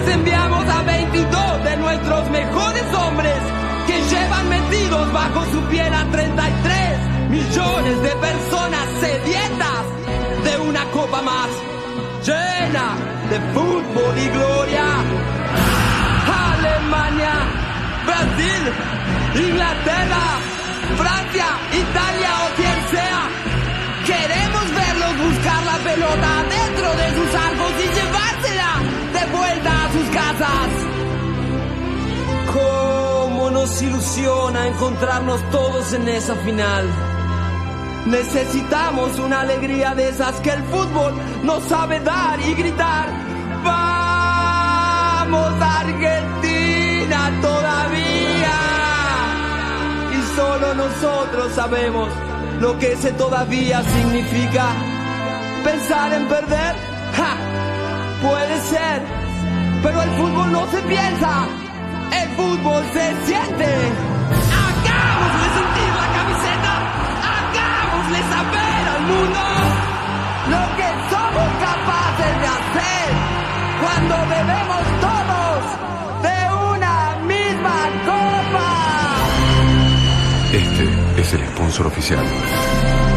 enviamos a 22 de nuestros mejores hombres que llevan metidos bajo su piel a 33 millones de personas sedientas de una copa más llena de fútbol y gloria. Alemania, Brasil, Inglaterra, Francia, Italia o quien sea. Queremos verlos buscar la pelota dentro de sus arcos y llevársela de vuelta a sus casas. Cómo nos ilusiona encontrarnos todos en esa final. Necesitamos una alegría de esas que el fútbol nos sabe dar y gritar: ¡Vamos, Argentina, todavía! Y solo nosotros sabemos lo que ese todavía significa. Pensar en perder, ¡ja! Puede ser, pero el fútbol no se piensa, el fútbol se siente. Hagámosle sentir la camiseta, hagámosle saber al mundo lo que somos capaces de hacer cuando bebemos todos de una misma copa. Este es el sponsor oficial.